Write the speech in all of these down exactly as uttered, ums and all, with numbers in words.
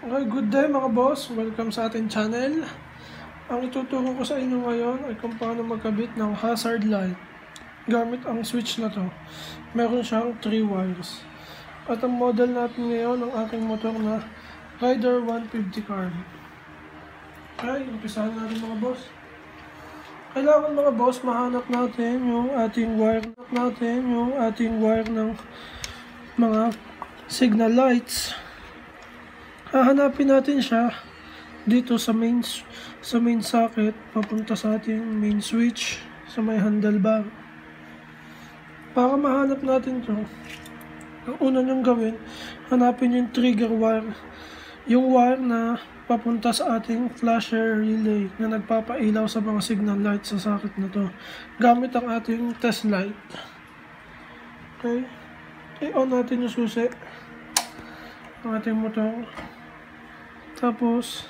Okay, good day mga boss. Welcome sa ating channel. Ang ituturo ko sa inyo ngayon ay kung paano magkabit ng hazard light gamit ang switch na to. Meron siyang three wires. At ang model natin ngayon ng aking motor na Rider one fifty car. Okay, umpisahan natin mga boss. Kailangan mga boss mahanap natin yung ating wire natin yung ating wire ng mga signal lights. Hahanapin natin siya dito sa main sa main socket papunta sa ating main switch sa may handlebar. Para mahanap natin to, ang una niyong gawin, hanapin yung trigger wire, yung wire na papunta sa ating flasher relay na nagpapailaw sa mga signal lights sa socket na to gamit ang ating test light. Okay, i-on natin yung susi ng ating motor. Tapos,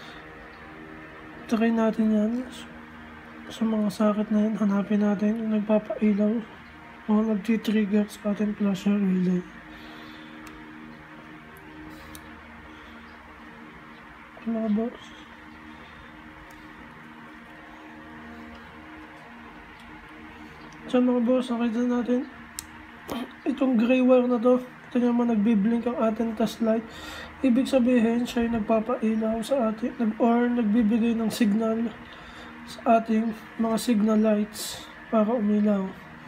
try natin yan sa mga socket na yan. Hanapin natin yung nagpapailaw o nagtitrigger sa ating flasher relay. Mga boss. So mga boss, nakita natin itong gray wire na to. Ito naman nagbiblink ang ating test light. Ibig sabihin, siya yung nagpapailaw sa ating, or nagbibigay ng signal sa ating mga signal lights para umilaw.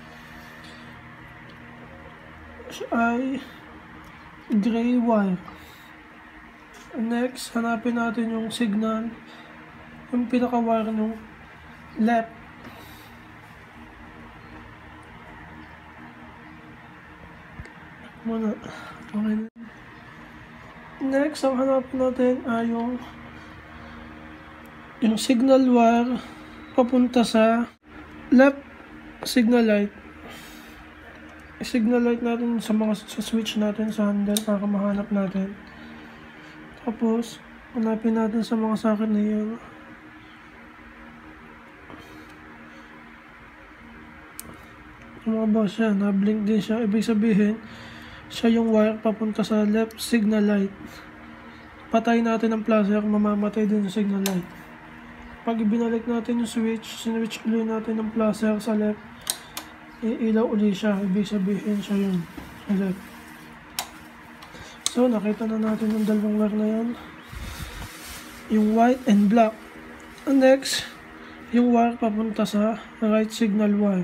Siya ay gray wire. Next, hanapin natin yung signal, yung pinaka-wire ng left. Muna. Okay. Next, ang hanapin natin ay yung yung signal wire papunta sa left signal light. I-signal light natin sa mga sa switch natin sa handle para mahanap natin. Tapos, hanapin natin sa mga socket na yun. Yung mga boss yan, na-blink din siya. Ibig sabihin, siya yung wire papunta sa left signal light. Patay natin ang flasher, mamamatay din yung signal light. Pag ibinalik natin yung switch, sinwitch ulit natin ang flasher sa left, iilaw ulit siya. Ibig sabihin siya yun sa left. So, nakita na natin yung dalawang wire na yan. Yung white and black. And next, yung wire papunta sa right signal wire.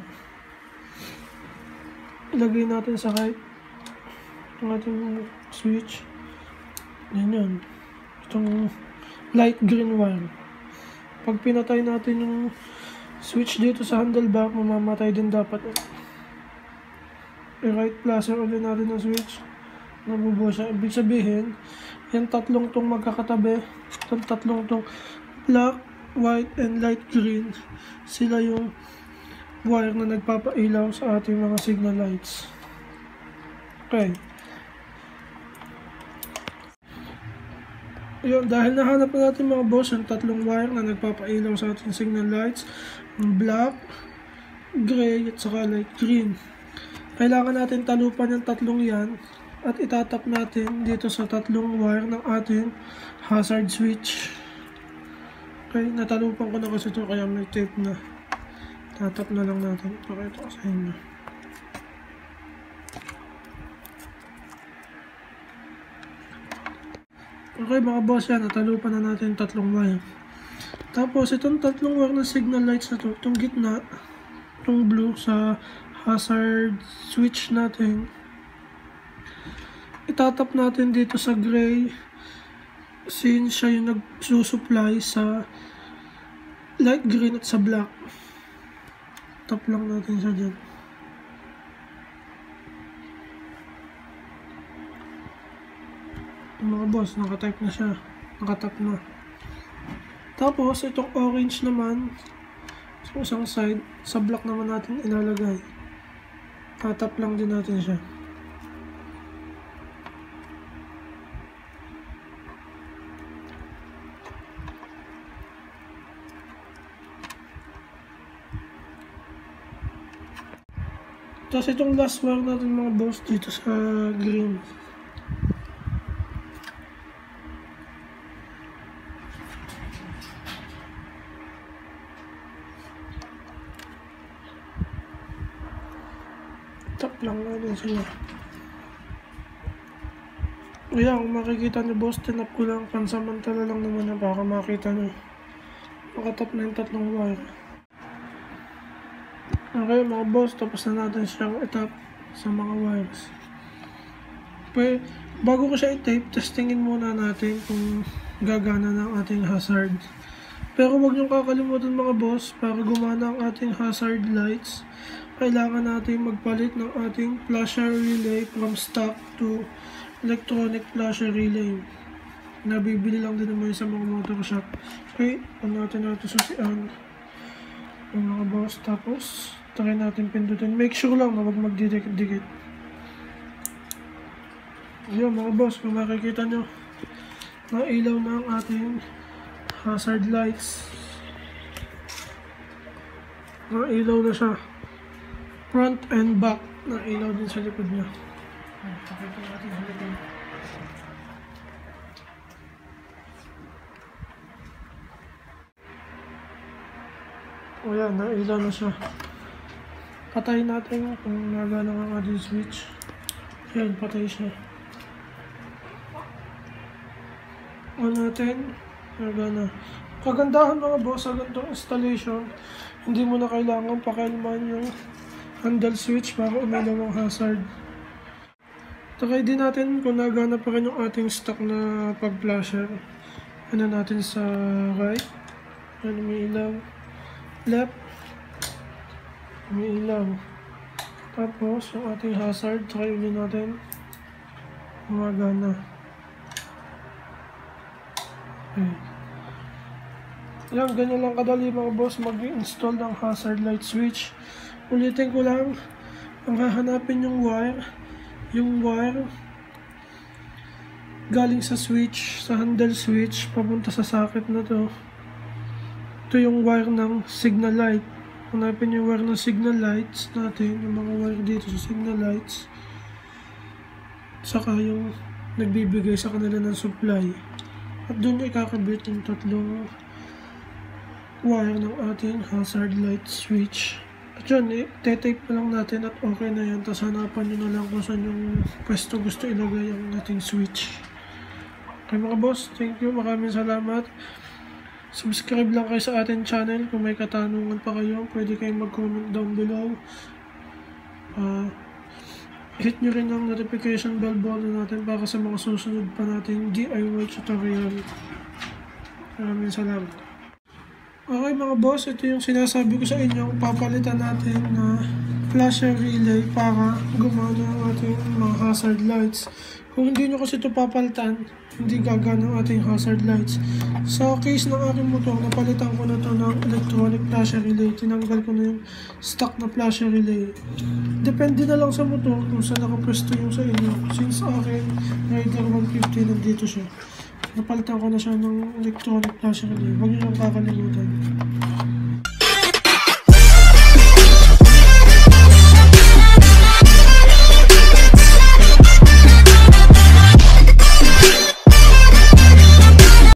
Ilagay natin sa right ang ating switch. Yan yan. Itong light green wire. Pag pinatay natin yung switch dito sa handlebar, mamamatay din dapat. I-right flasher ulit natin ang switch. Nabubuo siya. Ibig sabihin, yung tatlong tong magkakatabi, yung tatlong tong black, white, and light green, sila yung wire na nagpapailaw sa ating mga signal lights. Okay. Yun, dahil nahanap na natin mga boss yung tatlong wire na nagpapailaw sa ating signal lights, black, gray, at saka light green. Kailangan natin talupan yung tatlong yan at itatap natin dito sa tatlong wire ng ating hazard switch. Okay, natalupan ko na kasi ito kaya may tape na. Tatap na lang natin. Pakita ko sa inyo. Okay mga boss, yan, natalupan na natin tatlong wire. Tapos itong tatlong wire na signal lights na to, itong gitna, itong blue sa hazard switch natin, itatap natin dito sa gray since siya yung nagsusupply sa light green at sa black. Tap lang natin siya dyan. Mga boss, nakatype na siya. Nakatap na. Tapos, itong orange naman, sa isang side, sa black naman natin ilalagay. Tatap lang din natin siya. Tapos itong last wire natin mga boss dito sa green. Tap lang natin sila. Ayan, kung makikita nyo boss, tinap ko lang, pansamantala lang naman na baka makita nyo. Nakatap na yung tatlong wire. Okay mga boss, tapos na natin siyang itap sa mga wires. Pwede, bago ko siya i-tape, testingin muna natin kung gagana ng ating hazard. Pero huwag niyong kakalimutan mga boss, para gumana ang ating hazard lights, kailangan natin magpalit ng ating flasher relay from stock to electronic flasher relay. Nabibili lang din naman sa mga motor shop. Okay, ano natin natin susian yung mga boss, tapos try natin pindutin. Make sure lang na huwag magdidikit-dikit. Ayan mga boss, kung makikita nyo, na ilaw na ang ating hazard lights. Na ilaw na siya. Front and back. Na ilaw din sa likod niya. Pakita natin sa likod. O yan, nailaw na siya. Patayin natin kung nagana ang ating switch. Yan, patay siya. On natin, nagana. Kagandahan mga boss sa ganitong installation, hindi mo na kailangan pakialaman yung handle switch para umilaw ang hazard. Takay din natin kung nagana pa rin yung ating stock na pag-flasher. Ano natin sa right. Yan, umiilaw. Left, umiilaw. Tapos yung ating hazard, try ulit natin, gumagana. Okay. Yan, ganyan lang kadali mga boss mag-install ng hazard light switch. Ulitin ko lang, ang hahanapin yung wire, yung wire galing sa switch, sa handle switch, papunta sa socket na to. Ito yung wire ng signal light. Hanapin yung wire ng signal lights natin, yung mga wire dito sa signal lights. Saka yung nagbibigay sa kanila ng supply. At doon yung ikakabit yung tatlong wire ng ating hazard light switch. At yun, i-tape pa lang natin at okay na yan. Tapos hanapan nyo na lang kung saan yung pwesto gusto ilagay ang ating switch. Okay mga boss, thank you. Maraming salamat. Subscribe lang kayo sa ating channel. Kung may katanungan pa kayo, pwede kayong mag-comment down below. Uh, hit nyo rin ang notification bell button natin para sa mga susunod pa nating D I Y tutorial. Maraming salamat. Okay mga boss, ito yung sinasabi ko sa inyo. Papalitan natin na flasher relay para gumana ang ating mga hazard lights. Kung hindi nyo kasi ito papalitan, hindi gagana ang ating hazard lights. Sa case ng aking motor, napalitan ko na ito ng electronic flasher relay. Tinanggal ko na yung stock na flasher relay. Depende na lang sa motor kung saan nakapwesto yung sa inyo. Since akin, Rider one fifty, nandito siya. Napalitan ko na siya ng electronic flasher relay. Huwag nyo lang kakalimutan.